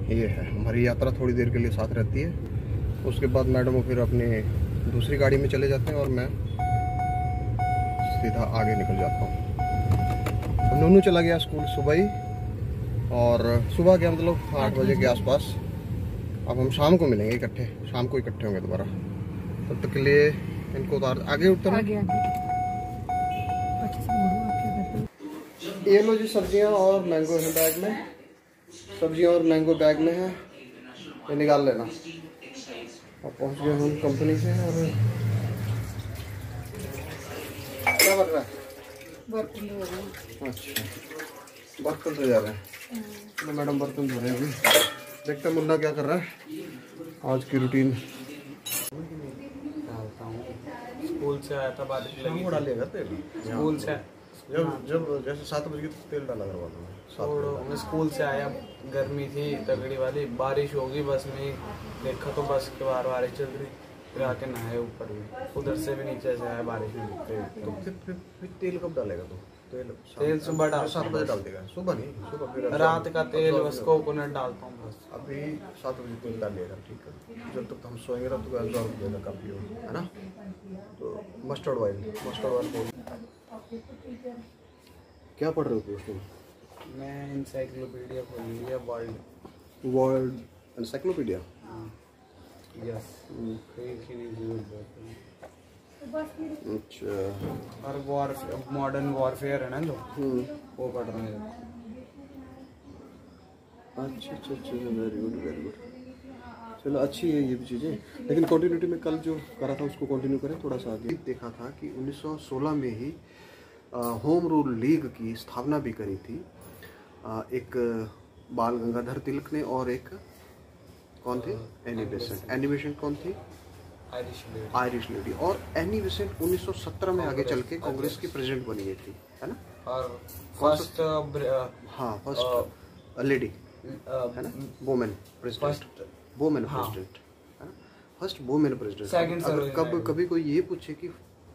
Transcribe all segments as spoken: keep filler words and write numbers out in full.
ये है हमारी यात्रा, थोड़ी देर के लिए साथ रहती है। उसके बाद मैडम वो फिर अपनी दूसरी गाड़ी में चले जाते हैं और मैं सीधा आगे निकल जाता हूँ। तो नूनू चला गया स्कूल सुबह ही, और सुबह के मतलब आठ बजे के आसपास। अब हम शाम को मिलेंगे इकट्ठे, शाम को इकट्ठे होंगे दोबारा। तब तक के लिए इनको उतार आगे उतर आगे, आगे। ये लो जी सब्जियां और मैंगो है बैग में, सब्जियां और मैंगो बैग में है, ये निकाल लेना। अब पहुंच गए हम कंपनी से। और क्या बन रहा है? बर्तन धो रहे हैं। अच्छा, बर्तन धो जा रहे हैं। तो मैडम बर्तन धो रहे हैं अभी। देखते हैं मुन्ना क्या कर रहा है आज की रूटीन। स्कूल से आया था, बारिश लगी। वो डालिएगा तेल स्कूल से जब जब जैसे सात बजे तेल डाला करवा दो। मैं स्कूल से आया, गर्मी थी तगड़ी वाली, बारिश होगी बस में, देखा तो बस के बार बारिश चल रही, फिर आके नहाए ऊपर में, उधर से भी नीचे से आया बारिश में। तो फिर फिर फिर तेल कब डालेगा तू? तेल तेल सुबह डाल सात बजे डाल देगा। सुबह नहीं, सुबह फिर रात का तेल बस कोकोनट डालता हूँ बस। अभी सात बजे तेल डालिएगा, ठीक है? जब तक हम सोएंगे तब तक एब्जॉर्ब हो जाएगा काफ़ी, है ना? तो मस्टर्ड ऑयल, मस्टर्ड ऑयल क्या पढ़ रहे हो उसमें? मैं इंसाइक्लोपीडिया खोल लिया, वर्ल्ड वर्ल्ड इंसाइक्लोपीडिया। यस, अच्छा। और वॉर मॉडर्न वॉरफेयर है ना जो, वो पढ़ रहे हैं। अच्छा अच्छा अच्छा, वेरी गुड वेरी गुड। चलो अच्छी है ये भी चीज़ें, लेकिन कंटिन्यूटी में कल जो करा था उसको कंटिन्यू करें थोड़ा सा आगे। देखा था कि उन्नीस सौ सोलह में ही होम रूल लीग की स्थापना भी करी थी आ, एक बाल गंगाधर तिलक ने, और एक कौन थे? Annie Besant. एनी बेसेंट कौन थी? Irish lady. Irish lady. और एनी बेसेंट उन्नीस सौ सत्रह में आगे चल के कांग्रेस की प्रेसिडेंट बनी गई थी, है ना? और फर्स्ट हाँ फर्स्ट लेडी है ना, वुमेन प्रेसिडेंट, वुमेन प्रेसिडेंट है ना, फर्स्ट वुमेन प्रेसिडेंट। अगर कब कभी कोई ये पूछे कि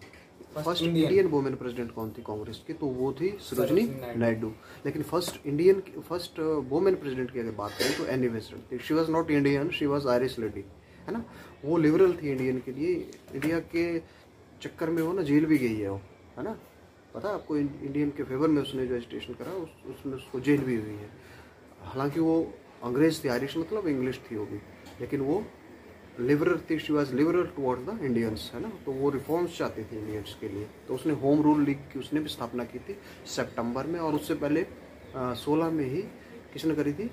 फर्स्ट इंडियन वुमेन प्रेसिडेंट कौन थी कांग्रेस की, तो वो थी सरोजिनी नायडू। लेकिन first Indian first women president की अगर बात करें तो एनी बेसेंट थी। She was not Indian, she was Irish lady, है ना? वो लिबरल थी इंडियन के लिए। इंडिया के चक्कर में वो ना जेल भी गई है वो, है ना? पता है आपको? इंडियन के फेवर में उसने जो एजिटेशन करा उस, उसमें उसको जेल भी हुई है। हालांकि वो अंग्रेज थी, आयरिश मतलब इंग्लिश थी वो भी, लेकिन वो लिबरल थी। She was liberal towards the Indians, है ना? तो वो रिफॉर्म्स चाहती थी इंडियंस के लिए। तो उसने होम रूल लीग की उसने भी स्थापना की थी सितंबर में, और उससे पहले सोलह में ही किसने करी थी?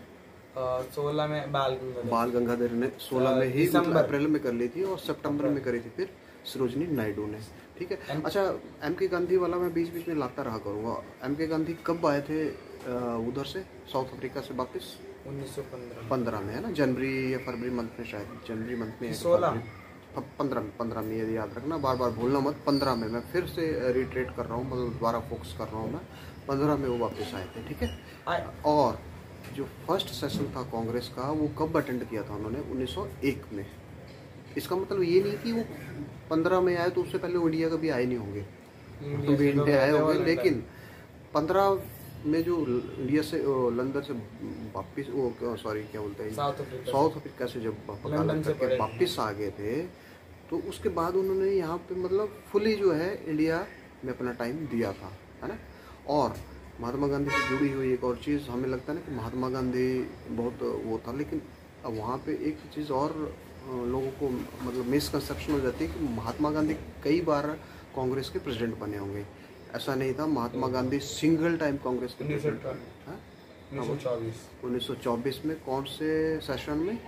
सोलह में बाल गंगाधर बाल गंगाधर ने सोलह में ही अप्रैल में कर ली थी, और सितंबर में करी थी फिर सरोजिनी नायडू ने, ठीक है? अच्छा, एम के गांधी वाला मैं बीच बीच में लाता रहा करूँगा। एम के गांधी कब आए थे उधर से, साउथ अफ्रीका से वापस? उन्नीस सौ पंद्रह में, है ना? जनवरी या फरवरी मंथ में, शायद जनवरी मंथ में, सोलह पंद्रह में, पंद्रह में, ये याद रखना, बार बार भूलना मत। पंद्रह में, मैं फिर से रिट्रेट कर रहा हूँ, मतलब दोबारा फोकस कर रहा हूँ मैं। पंद्रह में वो वापस आए थे, ठीक है? और जो फर्स्ट सेशन था कांग्रेस का वो कब अटेंड किया था उन्होंने? उन्नीस सौ एक में। इसका मतलब ये नहीं कि वो पंद्रह में आए तो उससे पहले वो इंडिया कभी आए नहीं होंगे, तो भी इंडिया आए होंगे, लेकिन पंद्रह में जो इंडिया से लंदन से वापिस वो सॉरी क्या बोलते हैं साउथ अफ्रीका से जब वापिस आ गए थे, तो उसके बाद उन्होंने यहाँ पे मतलब फुली जो है इंडिया में अपना टाइम दिया था, है ना? और महात्मा गांधी से जुड़ी हुई एक और चीज़ हमें लगता है ना कि महात्मा गांधी बहुत वो था, लेकिन अब वहाँ पे एक चीज़ और लोगों को मतलब मिसकंसेप्शन हो जाती है कि महात्मा गांधी कई बार कांग्रेस के प्रेसिडेंट बने होंगे। ऐसा नहीं था। महात्मा गांधी सिंगल टाइम कांग्रेस के प्रेसिडेंट उन्नीस सौ चौबीस में। कौन से सेशन में?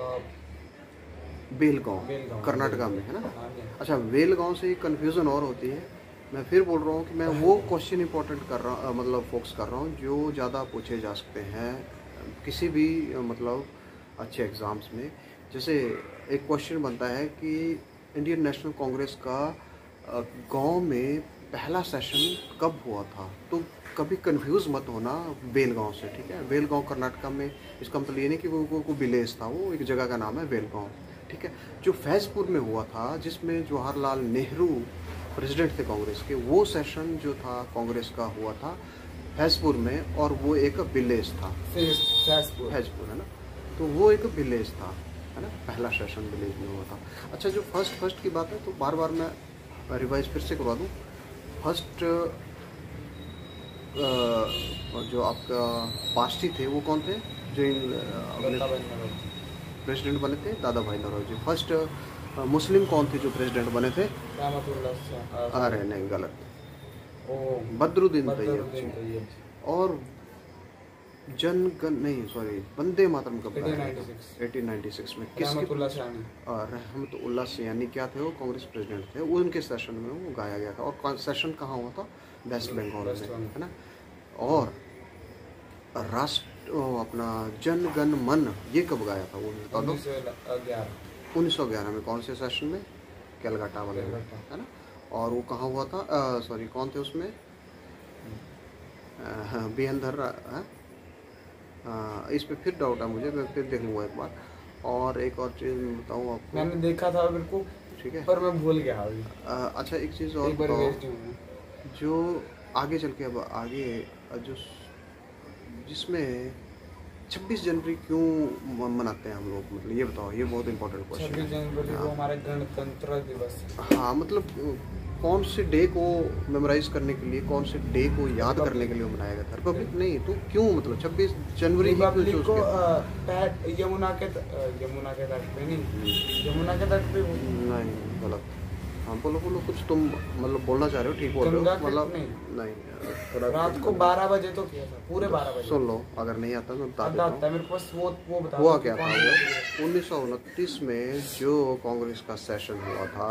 बेलगांव, कर्नाटका में, है ना? अच्छा, बेलगांव से कंफ्यूजन और होती है। मैं फिर बोल रहा हूँ कि मैं वो क्वेश्चन इंपॉर्टेंट कर रहा मतलब फोकस कर रहा हूँ जो ज़्यादा पूछे जा सकते हैं किसी भी मतलब अच्छे एग्ज़ाम्स में। जैसे एक क्वेश्चन बनता है कि इंडियन नेशनल कांग्रेस का गांव में पहला सेशन कब हुआ था, तो कभी कंफ्यूज मत होना बेलगांव से, ठीक है? बेलगांव कर्नाटका में, इसका मतलब ये नहीं कि वो को, को विलेज था, वो एक जगह का नाम है बेलगांव, ठीक है? जो फैजपुर में हुआ था जिसमें जवाहरलाल नेहरू प्रेसिडेंट थे कांग्रेस के, वो सेशन जो था कांग्रेस का हुआ था फैजपुर में, और वो एक विलेज था, फैजपुर, है ना? तो वो एक विलेज था, है ना, पहला सेशन विलेज में हुआ था। अच्छा, जो फर्स्ट फर्स्ट की बात है तो बार बार मैं रिवाइज फिर से करवा दूँ। फर्स्ट जो आपका पास्टी थे वो कौन थे जो प्रेसिडेंट बने थे? दादा भाई नौरोजी। फर्स्ट मुस्लिम कौन थे जो प्रेसिडेंट बने थे? अरे नहीं, गलत, बदरुद्दीन तैयब। और जन गण नहीं, सॉरी, वंदे मातरम कब अठारह सौ छियानवे अठारह सौ छियानवे में किसके? रहमतुल्लाह सयानी। रहमतुल्लाह सयानी क्या थे? वो कांग्रेस प्रेसिडेंट थे। वो उनके सेशन में वो गाया गया था। और सेशन कहाँ हुआ था? वेस्ट बंगाल में, है ना। और राष्ट्र अपना जन गण मन ये कब गाया था? वो बता दो। उन्नीस सौ ग्यारह में। कौन से सेशन में? कैलकाटा वाले में, है ना। और वो कहाँ हुआ था? सॉरी, कौन थे उसमें? बी एन धर, इस पे फिर डाउट है मुझे, मैं फिर देख लूँगा एक बार। और एक और चीज़ बताऊँ आपको, मैंने देखा था मेरे को, ठीक है, पर मैं भूल गया अभी। अच्छा, एक चीज़ और बताओ, जो आगे चल के अब आगे जो जिसमें छब्बीस जनवरी क्यों मनाते हैं हम लोग, मतलब ये बताओ, ये बहुत इंपॉर्टेंट क्वेश्चन है। छब्बीस जनवरी को हमारा गणतंत्र दिवस। हाँ, मतलब कौन से डे को मेमोराइज करने के लिए, कौन से डे को याद करने के लिए मनाया गया था? रिपब्लिक नहीं तो क्यों, मतलब छब्बीस जनवरी रिपब्लिक को यमुना के यमुना के तट पे नहीं, यमुना के तट पे नहीं, गलत। हाँ, बोलो बोलो, कुछ तुम मतलब बोलना चाह रहे हो, ठीक बोल रहे हो, मतलब नहीं, नहीं, रात को बारह बजे तो किया था, पूरे बारह बजे। सुन लो, अगर नहीं आता तो बता देता हूँ। मेरे पास वो वो बता। हुआ क्या था? उन्नीस सौ उनतीस में जो कांग्रेस का सेशन हुआ था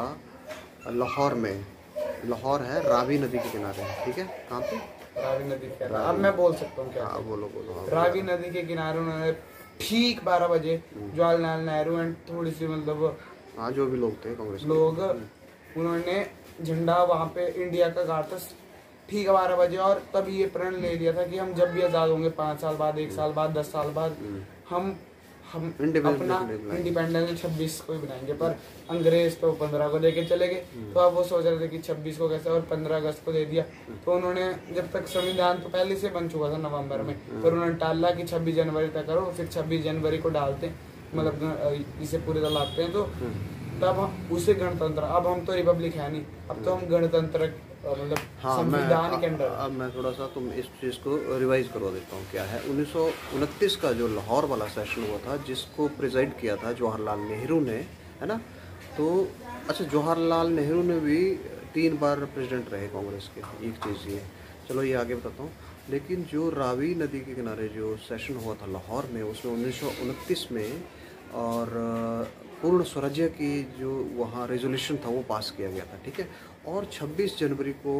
लाहौर में। लाहौर है रावी नदी के किनारे, ठीक है। कहाँ पे? रावी नदी के किनारे। अब मैं बोल सकता हूँ क्या? हाँ, बोलो बोलो। रावी नदी के किनारे उन्होंने ठीक बारह बजे जवाहरलाल नेहरू एंड थोड़ी सी मतलब हाँ जो भी लोग थे कांग्रेस लोग, उन्होंने झंडा वहाँ पे इंडिया का गाड़ा था ठीक बारह बजे। और तब ये प्रण ले लिया था कि हम जब भी आज़ाद होंगे, पाँच साल बाद, एक साल बाद, दस साल बाद, हम हम अपना इंडिपेंडेंस छब्बीस को ही बनाएंगे। पर अंग्रेज तो पंद्रह को लेके चले गए, तो अब वो सोच रहे थे कि छब्बीस को कैसे, और पंद्रह अगस्त को दे दिया। तो उन्होंने, जब तक संविधान तो पहले से बन चुका था नवंबर में, पर उन्होंने टाला कि छब्बीस जनवरी तक करो, फिर छब्बीस जनवरी को डालते हैं, मतलब इसे पूरे तरह लाते हैं, तो तब हम उसे गणतंत्र। अब हम तो रिपब्लिक है नहीं, अब तो हम गणतंत्र मतलब हाँ, संविधान के अंदर। अब मैं थोड़ा सा तुम इस चीज़ को रिवाइज करवा देता हूँ। क्या है? उन्नीस सौ उनतीस का जो लाहौर वाला सेशन हुआ था, जिसको प्रिजाइड किया था जवाहरलाल नेहरू ने, है ना। तो अच्छा, जवाहरलाल नेहरू ने भी तीन बार प्रेसिडेंट रहे कांग्रेस के, एक चीज़ ये, चलो ये आगे बताता हूँ। लेकिन जो रावी नदी के किनारे जो सेशन हुआ था लाहौर में, उसमें उन्नीस सौ उनतीस में, और पूर्ण स्वराज्य की जो वहाँ रेजोल्यूशन था वो पास किया गया था, ठीक है। और छब्बीस जनवरी को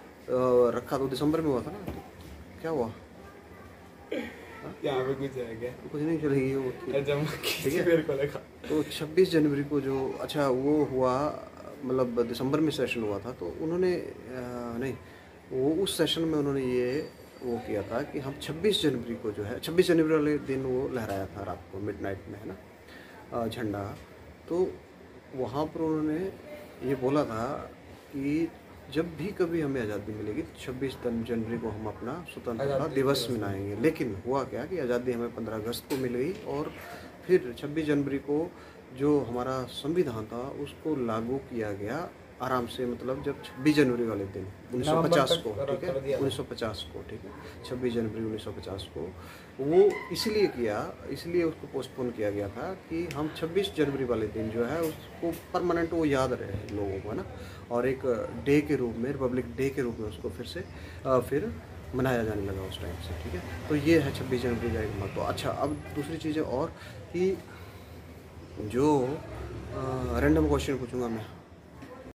रखा, तो दिसंबर में हुआ था ना, तो क्या हुआ? यहाँ पे कुछ है क्या? कुछ नहीं, चलेगी वो, ठीक है। तो छब्बीस जनवरी को जो, अच्छा वो हुआ, मतलब दिसंबर में सेशन हुआ था, तो उन्होंने नहीं, वो उस सेशन में उन्होंने ये वो किया था कि हम छब्बीस जनवरी को जो है, छब्बीस जनवरी वाले दिन वो लहराया था रात को मिडनाइट में, है ना, झंडा। तो वहाँ पर उन्होंने ये बोला था कि जब भी कभी हमें आज़ादी मिलेगी तो छब्बीस जनवरी को हम अपना स्वतंत्रता दिवस मनाएंगे। लेकिन हुआ क्या कि आज़ादी हमें पंद्रह अगस्त को मिल गई, और फिर छब्बीस जनवरी को जो हमारा संविधान था उसको लागू किया गया आराम से, मतलब जब छब्बीस जनवरी वाले दिन उन्नीस सौ पचास को, ठीक है, उन्नीस सौ पचास को, ठीक है, छब्बीस जनवरी उन्नीस सौ पचास को वो इसलिए किया, इसलिए उसको पोस्टपोन किया गया था कि हम छब्बीस जनवरी वाले दिन जो है उसको परमानेंट वो याद रहे लोगों को, है ना, और एक डे के रूप में, रिपब्लिक डे के रूप में उसको फिर से फिर मनाया जाने लगा उस टाइम से, ठीक है। तो ये है छब्बीस जनवरी का एक महत्व। अच्छा, अब दूसरी चीज़ें और कि जो रैंडम क्वेश्चन पूछूंगा मैं,